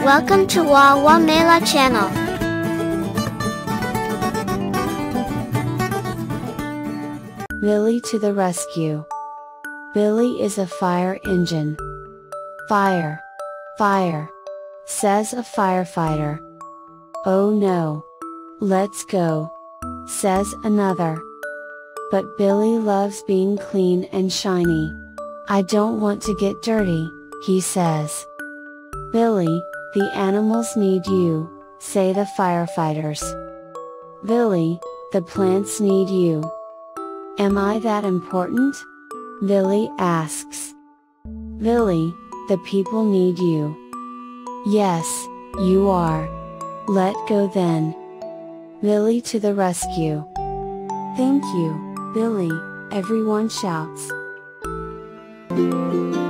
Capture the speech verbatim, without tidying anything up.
Welcome to WAWAMELA channel. Billy to the rescue. Billy is a fire engine. Fire! Fire! Says a firefighter. Oh no! Let's go! Says another. But Billy loves being clean and shiny. I don't want to get dirty, he says. Billy, the animals need you, say the firefighters. Billy, the plants need you. Am I that important? Billy asks. Billy, the people need you. Yes, you are. Let go then. Billy to the rescue. Thank you, Billy, everyone shouts.